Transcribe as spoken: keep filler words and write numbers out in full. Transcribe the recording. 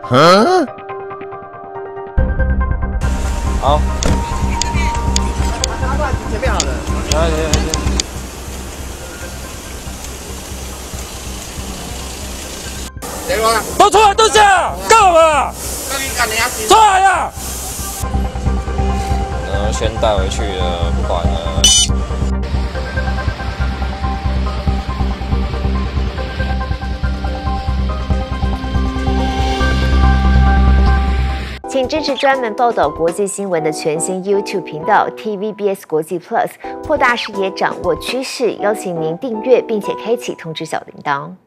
嗯。好。 前面好了。 来来来来。 谁说？ 都出来蹲下！干什么？出来呀！呃，先带回去了，不管了。 请支持专门报道国际新闻的全新 YouTube 频道 T V B S 国际 Plus， 扩大视野，掌握趋势。邀请您订阅并且开启通知小铃铛。